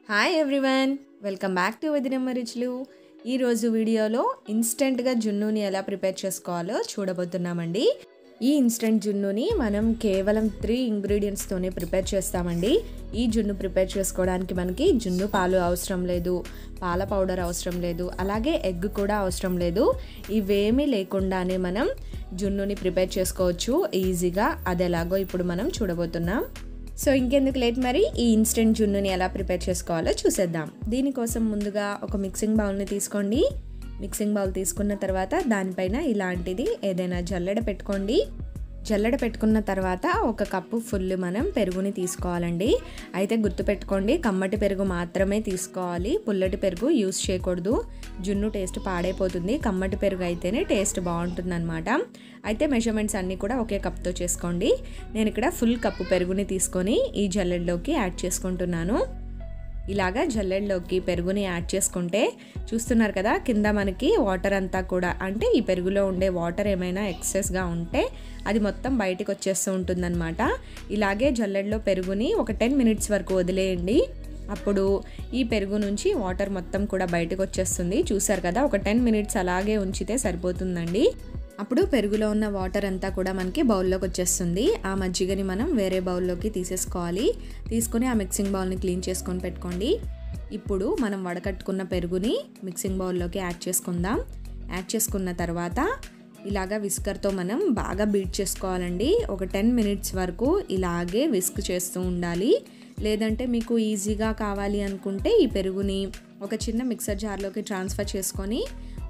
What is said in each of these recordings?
Hi everyone, welcome back to Vadinamma Ruchulu. ఈరోజు వీడియోలో ఇన్స్టెంట్గా జున్నుని ఎలా ప్రిపేర్ చేసుకోవాలో చూడబోతున్నామండి. ఈ ఇన్స్టెంట్ జున్నుని మనం కేవలం 3 ఇంగ్రీడియంట్స్తోనే ప్రిపేర్ చేస్తామండి. ఈ జున్ను ప్రిపేర్ చేసుకోవడానికి మనకి జున్ను పాలు అవసరం లేదు, పాల పౌడర్ అవసరం లేదు, అలాగే ఎగ్ కూడా అవసరం లేదు. ఇవేమీ లేకుండానే మనం జున్నుని ప్రిపేర్ చేసుకోవచ్చు ఈజీగా. అది ఎలాగో ఇప్పుడు మనం చూడబోతున్నాం. సో ఇంకెందుకు లేట్, మరి ఈ ఇన్స్టెంట్ జున్నుని ఎలా ప్రిపేర్ చేసుకోవాలో చూసేద్దాం. దీనికోసం ముందుగా ఒక మిక్సింగ్ బౌల్ని తీసుకోండి. మిక్సింగ్ బౌల్ తీసుకున్న తర్వాత దానిపైన ఇలాంటిది ఏదైనా జల్లెడ పెట్టుకోండి. జల్లెడ పెట్టుకున్న తర్వాత ఒక కప్పు ఫుల్ మనం పెరుగుని తీసుకోవాలండి. అయితే గుర్తుపెట్టుకోండి, కమ్మటి పెరుగు మాత్రమే తీసుకోవాలి, పుల్లటి పెరుగు యూస్ చేయకూడదు. జున్ను టేస్ట్ పాడైపోతుంది. కమ్మటి పెరుగు అయితేనే టేస్ట్ బాగుంటుంది అనమాట. అయితే మెజర్మెంట్స్ అన్నీ కూడా ఒకే కప్తో చేసుకోండి. నేను ఇక్కడ ఫుల్ కప్పు పెరుగుని తీసుకొని ఈ జల్లెడలోకి యాడ్ చేసుకుంటున్నాను. ఇలాగా జల్లెడలోకి పెరుగుని యాడ్ చేసుకుంటే చూస్తున్నారు కదా, కింద మనకి వాటర్ అంతా కూడా, అంటే ఈ పెరుగులో ఉండే వాటర్ ఏమైనా ఎక్సెస్గా ఉంటే అది మొత్తం బయటికి వచ్చేస్తూ ఉంటుందన్నమాట. ఇలాగే జల్లెడలో పెరుగుని ఒక 10 మినిట్స్ వరకు వదిలేయండి. అప్పుడు ఈ పెరుగు నుంచి వాటర్ మొత్తం కూడా బయటకు వచ్చేస్తుంది. చూసారు కదా, ఒక 10 మినిట్స్ అలాగే ఉంచితే సరిపోతుందండి. అప్పుడు పెరుగులో ఉన్న వాటర్ అంతా కూడా మనకి బౌల్లోకి వచ్చేస్తుంది. ఆ మజ్జిగని మనం వేరే బౌల్లోకి తీసేసుకోవాలి. తీసుకొని ఆ మిక్సింగ్ బౌల్ని క్లీన్ చేసుకొని పెట్టుకోండి. ఇప్పుడు మనం వడకట్టుకున్న పెరుగుని మిక్సింగ్ బౌల్లోకి యాడ్ చేసుకుందాం. యాడ్ చేసుకున్న తర్వాత ఇలాగా విస్కర్తో మనం బాగా బీట్ చేసుకోవాలండి. ఒక 10 మినిట్స్ వరకు ఇలాగే విస్క్ చేస్తూ ఉండాలి. లేదంటే మీకు ఈజీగా కావాలి అనుకుంటే ఈ పెరుగుని ఒక చిన్న మిక్సర్ జార్లోకి ట్రాన్స్ఫర్ చేసుకొని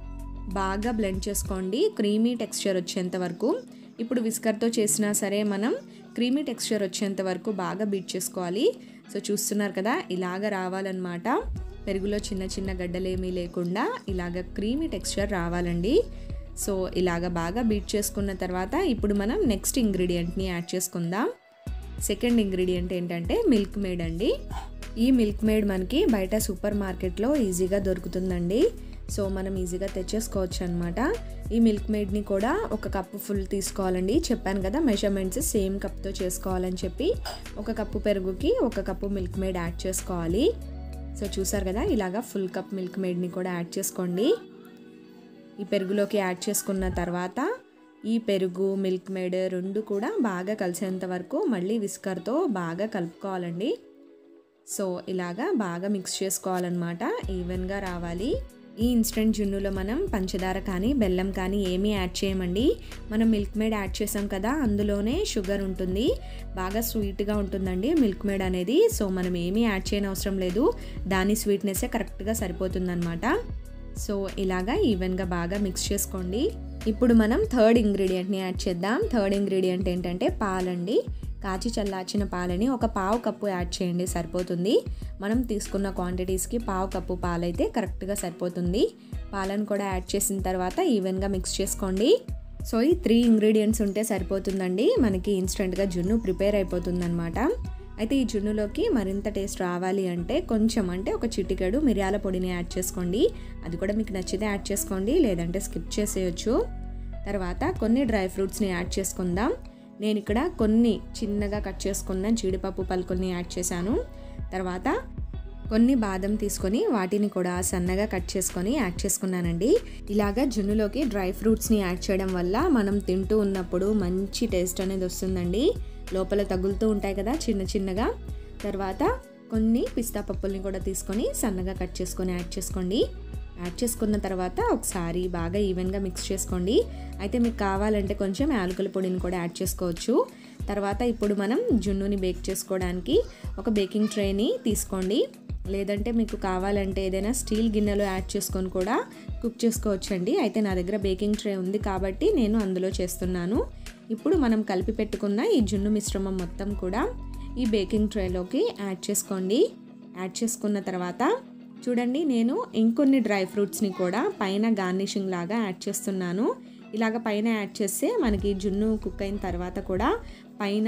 బాగా బ్లెండ్ చేసుకోండి, క్రీమీ టెక్స్చర్ వచ్చేంత వరకు. ఇప్పుడు విస్కర్తో చేసినా సరే మనం క్రీమీ టెక్స్చర్ వచ్చేంత వరకు బాగా బీట్ చేసుకోవాలి. సో చూస్తున్నారు కదా, ఇలాగ రావాలన్నమాట. పెరుగులో చిన్న చిన్న గడ్డలేమీ లేకుండా ఇలాగ క్రీమీ టెక్స్చర్ రావాలండి. సో ఇలాగ బాగా బీట్ చేసుకున్న తర్వాత ఇప్పుడు మనం నెక్స్ట్ ఇంగ్రీడియంట్ని యాడ్ చేసుకుందాం. సెకండ్ ఇంగ్రీడియంట్ ఏంటంటే మిల్క్ మేడ్ అండి. ఈ మిల్క్ మేడ్ మనకి బయట సూపర్ మార్కెట్లో ఈజీగా దొరుకుతుందండి. సో మనం ఈజీగా తెచ్చేసుకోవచ్చు అనమాట. ఈ మిల్క్ మేడ్ని కూడా ఒక కప్పు ఫుల్ తీసుకోవాలండి. చెప్పాను కదా, మెజర్మెంట్స్ సేమ్ కప్తో చేసుకోవాలని చెప్పి. ఒక కప్పు పెరుగుకి ఒక కప్పు మిల్క్ మేడ్ యాడ్ చేసుకోవాలి. సో చూసారు కదా, ఇలాగా ఫుల్ కప్ మిల్క్ మేడ్ని కూడా యాడ్ చేసుకోండి. ఈ పెరుగులోకి యాడ్ చేసుకున్న తర్వాత ఈ పెరుగు మిల్క్ మేడ్ రెండు కూడా బాగా కలిసేంత వరకు మళ్ళీ విస్కర్తో బాగా కలుపుకోవాలండి. సో ఇలాగా బాగా మిక్స్ చేసుకోవాలన్నమాట, ఈవెన్గా రావాలి. ఈ ఇన్స్టెంట్ జున్నులో మనం పంచదార కానీ బెల్లం కానీ ఏమీ యాడ్ చేయమండి. మనం మిల్క్ మేడ్ యాడ్ చేసాం కదా, అందులోనే షుగర్ ఉంటుంది, బాగా స్వీట్గా ఉంటుందండి మిల్క్ మేడ్ అనేది. సో మనం ఏమీ యాడ్ చేయని అవసరం లేదు, దాని స్వీట్నెస్సే కరెక్ట్గా సరిపోతుందన్నమాట. సో ఇలాగా ఈవెన్గా బాగా మిక్స్ చేసుకోండి. ఇప్పుడు మనం థర్డ్ ఇంగ్రీడియంట్ని యాడ్ చేద్దాం. థర్డ్ ఇంగ్రీడియంట్ ఏంటంటే పాలండి. కాచి చల్లార్చిన పాలని ఒక పావు కప్పు యాడ్ చేయండి, సరిపోతుంది. మనం తీసుకున్న క్వాంటిటీస్కి పావు కప్పు పాలైతే కరెక్ట్గా సరిపోతుంది. పాలను కూడా యాడ్ చేసిన తర్వాత ఈవెన్గా మిక్స్ చేసుకోండి. సో ఈ 3 ఇంగ్రీడియంట్స్ ఉంటే సరిపోతుందండి, మనకి ఇన్స్టెంట్గా జున్ను ప్రిపేర్ అయిపోతుందన్నమాట. అయితే ఈ జున్నులోకి మరింత టేస్ట్ రావాలి అంటే కొంచెం, అంటే ఒక చిటికెడు మిరియాల పొడిని యాడ్ చేసుకోండి. అది కూడా మీకు నచ్చితే యాడ్ చేసుకోండి, లేదంటే స్కిప్ చేసేయచ్చు. తర్వాత కొన్ని డ్రై ఫ్రూట్స్ని యాడ్ చేసుకుందాం. నేను ఇక్కడ కొన్ని చిన్నగా కట్ చేసుకున్న జీడిపప్పు పలుకుల్ని యాడ్ చేశాను. తర్వాత కొన్ని బాదం తీసుకొని వాటిని కూడా సన్నగా కట్ చేసుకొని యాడ్ చేసుకున్నానండి. ఇలాగా జున్నులోకి డ్రై ఫ్రూట్స్ని యాడ్ చేయడం వల్ల మనం తింటూ ఉన్నప్పుడు మంచి టేస్ట్ అనేది వస్తుందండి. లోపల తగులుతూ ఉంటాయి కదా చిన్న చిన్నగా. తర్వాత కొన్ని పిస్తా పప్పుల్ని కూడా తీసుకొని సన్నగా కట్ చేసుకొని యాడ్ చేసుకోండి. యాడ్ చేసుకున్న తర్వాత ఒకసారి బాగా ఈవెన్గా మిక్స్ చేసుకోండి. అయితే మీకు కావాలంటే కొంచెం యాలకుల పొడిని కూడా యాడ్ చేసుకోవచ్చు. తర్వాత ఇప్పుడు మనం జున్నుని బేక్ చేసుకోవడానికి ఒక బేకింగ్ ట్రేని తీసుకోండి. లేదంటే మీకు కావాలంటే ఏదైనా స్టీల్ గిన్నెలో యాడ్ చేసుకొని కూడా కుక్ చేసుకోవచ్చండి. అయితే నా దగ్గర బేకింగ్ ట్రే ఉంది కాబట్టి నేను అందులో చేస్తున్నాను. ఇప్పుడు మనం కలిపి పెట్టుకున్న ఈ జున్ను మిశ్రమం మొత్తం కూడా ఈ బేకింగ్ ట్రేలోకి యాడ్ చేసుకోండి. యాడ్ చేసుకున్న తర్వాత చూడండి, నేను ఇంకొన్ని డ్రై ఫ్రూట్స్ని కూడా పైన గార్నిషింగ్ లాగా యాడ్ చేస్తున్నాను. ఇలాగ పైన యాడ్ చేస్తే మనకి జున్ను కుక్ అయిన తర్వాత కూడా పైన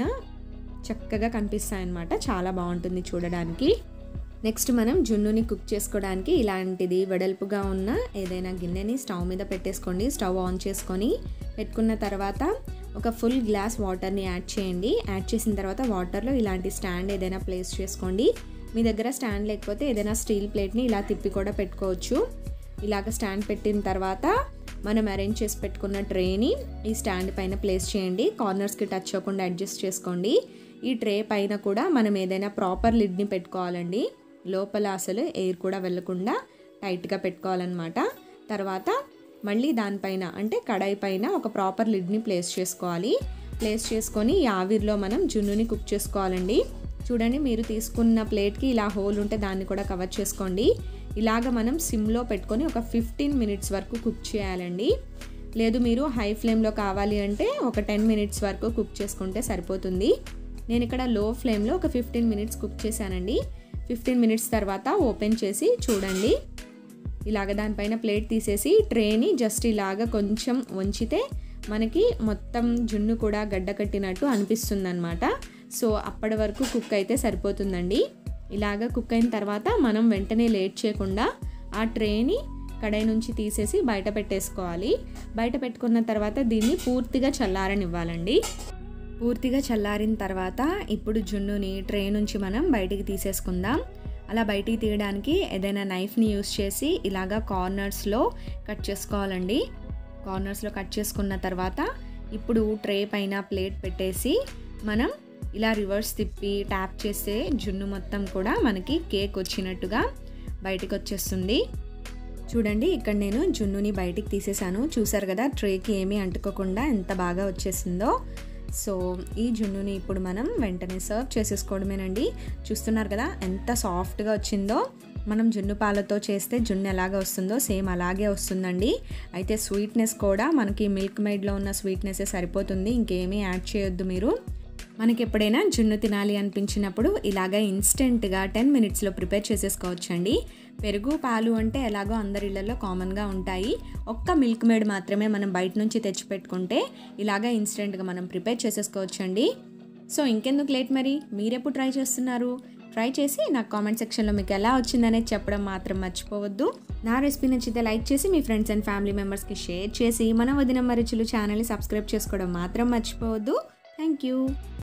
చక్కగా కనిపిస్తాయి అన్నమాట, చాలా బాగుంటుంది చూడడానికి. నెక్స్ట్ మనం జున్నుని కుక్ చేసుకోవడానికి ఇలాంటిది వెడల్పుగా ఉన్న ఏదైనా గిన్నెని స్టవ్ మీద పెట్టేసుకోండి. స్టవ్ ఆన్ చేసుకొని పెట్టుకున్న తర్వాత ఒక ఫుల్ గ్లాస్ వాటర్ని యాడ్ చేయండి. యాడ్ చేసిన తర్వాత వాటర్లో ఇలాంటి స్టాండ్ ఏదైనా ప్లేస్ చేసుకోండి. మీ దగ్గర స్టాండ్ లేకపోతే ఏదైనా స్టీల్ ప్లేట్ని ఇలా తిప్పి కూడా పెట్టుకోవచ్చు. ఇలాగ స్టాండ్ పెట్టిన తర్వాత మనం అరేంజ్ చేసి పెట్టుకున్న ట్రేని ఈ స్టాండ్ పైన ప్లేస్ చేయండి. కార్నర్స్కి టచ్ అవ్వకుండా అడ్జస్ట్ చేసుకోండి. ఈ ట్రే పైన కూడా మనం ఏదైనా ప్రాపర్ లిడ్ని పెట్టుకోవాలండి. లోపల అసలు ఎయిర్ కూడా వెళ్ళకుండా టైట్గా పెట్టుకోవాలన్నమాట. తర్వాత మళ్ళీ దానిపైన అంటే కడాయి పైన ఒక ప్రాపర్ లిడ్ని ప్లేస్ చేసుకోవాలి. ప్లేస్ చేసుకొని ఈ ఆవిరిలో మనం జున్నుని కుక్ చేసుకోవాలండి. చూడండి, మీరు తీసుకున్న ప్లేట్కి ఇలా హోల్ ఉంటే దాన్ని కూడా కవర్ చేసుకోండి. ఇలాగ మనం సిమ్లో పెట్టుకొని ఒక 15 మినిట్స్ వరకు కుక్ చేయాలండి. లేదు మీరు హై ఫ్లేమ్లో కావాలి అంటే ఒక 10 మినిట్స్ వరకు కుక్ చేసుకుంటే సరిపోతుంది. నేను ఇక్కడ లో ఫ్లేమ్లో ఒక 15 మినిట్స్ కుక్ చేశానండి. 15 మినిట్స్ తర్వాత ఓపెన్ చేసి చూడండి. ఇలాగ దానిపైన ప్లేట్ తీసేసి ట్రేని జస్ట్ ఇలాగ కొంచెం వంచితే మనకి మొత్తం జున్ను కూడా గడ్డ కట్టినట్టు అనిపిస్తుంది అన్నమాట. సో అప్పటి వరకు కుక్ అయితే సరిపోతుందండి. ఇలాగ కుక్ అయిన తర్వాత మనం వెంటనే లేట్ చేయకుండా ఆ ట్రేని కడాయి నుంచి తీసేసి బయట పెట్టేసుకోవాలి. బయట పెట్టుకున్న తర్వాత దీన్ని పూర్తిగా చల్లారనివ్వాలండి. పూర్తిగా చల్లారిన తర్వాత ఇప్పుడు జున్నుని ట్రే నుంచి మనం బయటికి తీసేసుకుందాం. అలా బయటికి తీయడానికి ఏదైనా నైఫ్ని యూస్ చేసి ఇలాగా కార్నర్స్లో కట్ చేసుకోవాలండి. కార్నర్స్లో కట్ చేసుకున్న తర్వాత ఇప్పుడు ట్రే పైన ప్లేట్ పెట్టేసి మనం ఇలా రివర్స్ తిప్పి ట్యాప్ చేస్తే జున్ను మొత్తం కూడా మనకి కేక్ వచ్చినట్టుగా బయటికి వచ్చేస్తుంది. చూడండి, ఇక్కడ నేను జున్నుని బయటికి తీసేసాను. చూసారు కదా ట్రేకి ఏమీ అంటుకోకుండా ఎంత బాగా వచ్చేసిందో. సో ఈ జున్నుని ఇప్పుడు మనం వెంటనే సర్వ్ చేసేసుకోవడమేనండి. చూస్తున్నారు కదా ఎంత సాఫ్ట్గా వచ్చిందో. మనం జున్ను పాలతో చేస్తే జున్ను ఎలాగ వస్తుందో సేమ్ అలాగే వస్తుందండి. అయితే స్వీట్నెస్ కూడా మనకి మిల్క్ మేడ్లో ఉన్న స్వీట్నెస్సే సరిపోతుంది, ఇంకేమీ యాడ్ చేయొద్దు మీరు. మనకి ఎప్పుడైనా జున్ను తినాలి అనిపించినప్పుడు ఇలాగ ఇన్స్టెంట్గా 10 మినిట్స్లో ప్రిపేర్ చేసేసుకోవచ్చండి. పెరుగు పాలు అంటే ఎలాగో అందరి ఇళ్లలో కామన్గా ఉంటాయి. ఒక్క మిల్క్ మేడ్ మాత్రమే మనం బయట నుంచి తెచ్చిపెట్టుకుంటే ఇలాగ ఇన్స్టెంట్గా మనం ప్రిపేర్ చేసేసుకోవచ్చండి. సో ఇంకెందుకు లేట్, మరి మీరెప్పుడు ట్రై చేస్తున్నారు? ట్రై చేసి నాకు కామెంట్ సెక్షన్లో మీకు ఎలా వచ్చిందనేది చెప్పడం మాత్రం మర్చిపోవద్దు. నా రెసిపీ నచ్చితే లైక్ చేసి మీ ఫ్రెండ్స్ అండ్ ఫ్యామిలీ మెంబర్స్కి షేర్ చేసి మన వదినమ్మ రుచులు ఛానల్ని సబ్స్క్రైబ్ చేసుకోవడం మాత్రం మర్చిపోవద్దు. Thank you.